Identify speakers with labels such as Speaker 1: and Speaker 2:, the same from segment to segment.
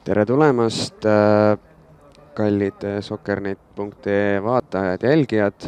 Speaker 1: Tere tulemast, kallid Soccernet.ee vaatajad ja jälgijad.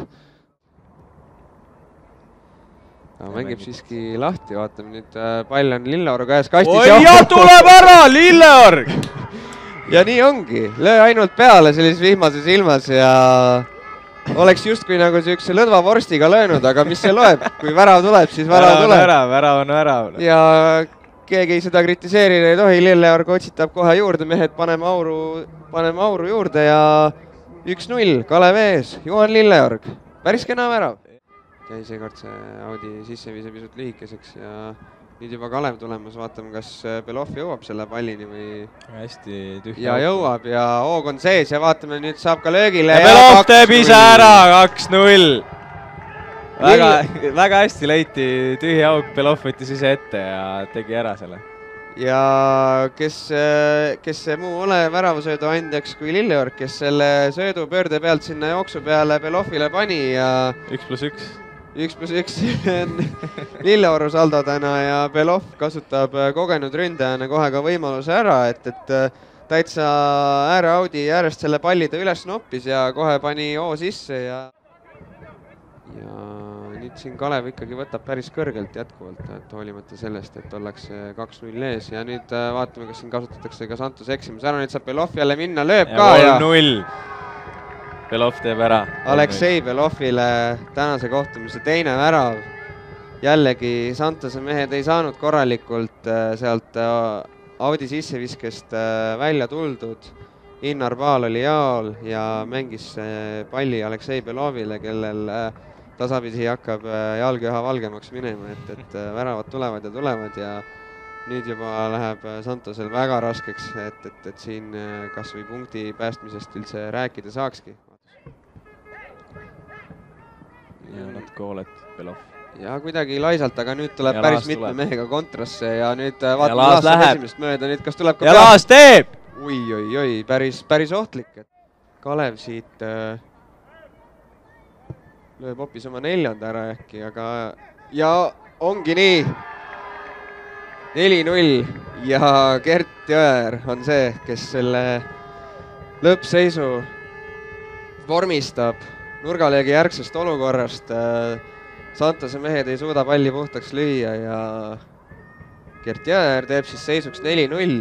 Speaker 1: Ta mängib siiski lahti, vaatame nüüd, pall on Lilleorg käes kastis.
Speaker 2: Oi, ja tuleb ära, Lilleorg!
Speaker 1: Ja nii ongi, löö ainult peale sellises vihmases ilmas ja oleks justkui nagu siukse lõdva vorstiga löönud, aga mis see loeb? Kui värav tuleb, siis värav tuleb.
Speaker 2: Värav on värav.
Speaker 1: Ja keegi seda kritiseerida ei tohi, Lilleorg otsitab kohe juurde, mehed paneme auru juurde ja 1-0, Kalev ees, Juhan Lilleorg, päris kena värav. Jäi seekord see Audi sisseviise pisut lühikeseks ja nüüd juba Kalev tulemas, vaatame, kas Belov jõuab selle pallini või...
Speaker 2: Hästi tühja.
Speaker 1: Ja jõuab ja hoog on sees ja vaatame, nüüd saab ka löögile.
Speaker 2: Ja Belov teeb ise ära, 2-0. Väga hästi leiti tühja auk, Belov võttis ise ette ja tegi ära selle.
Speaker 1: Ja kes see muu ole väravasöödu andjaks kui Lilleorg, kes selle söödu pöörde pealt sinna jooksu peale Belovile pani ja... 1+1. 1+1 Lilleoru saldo täna ja Belov kasutab kogenud ründajana kohe ka võimaluse ära, et täitsa ääre Audi äärest selle palli ta üles noppis ja kohe pani O sisse ja nüüd siin Kalev ikkagi võtab päris kõrgelt jätkuvalt, et hoolimata sellest, et ollakse 2-0 ees ja nüüd vaatame, kas siin kasutatakse ka Santos eksimus ära, nüüd saab Belov jälle minna, lööb ka ja
Speaker 2: 3-0. Belov teeb ära.
Speaker 1: Aleksei Belovile tänase kohtumise teine värav. Jällegi Santose mehed ei saanud korralikult sealt Audi sisseviskest välja tuldud. Innar Paal oli jaol ja mängis palli Aleksei Belovile, kellel tasapisi hakkab jalg üha valgemaks minema, et väravad tulevad ja nüüd juba läheb Santosel väga raskeks, et siin kas või punkti päästmisest üldse rääkida saakski.
Speaker 2: Ja nad koolet Belov.
Speaker 1: Ja kuidagi laisalt, aga nüüd tuleb päris mitme mehega kontrasse ja nüüd vaatame
Speaker 2: Laas läheb
Speaker 1: esimest mööda, nüüd kas tuleb ka
Speaker 2: ja Laas teeb!
Speaker 1: Oi, päris ohtlik. Kalev siit lööb hoopis oma 4. ära äkki, aga ja ongi nii. 4-0 ja Gert Jõer on see, kes selle lõppseisu vormistab nurgalöögi järgsest olukorrast. Santose mehed ei suuda palli puhtaks lüüa ja Gert Jõer teeb siis seisuks 4-0.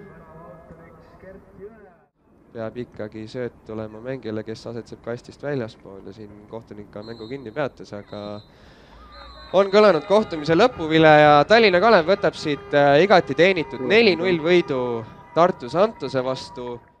Speaker 1: Peab ikkagi sööt tulema mängijale, kes asetseb kastist väljaspool ja siin kohtunik ka mängu kinni peatas, aga on kõlanud kohtumise lõpuvile ja Tallinna Kalev võtab siit igati teenitud 4-0 võidu Tartu Santose vastu.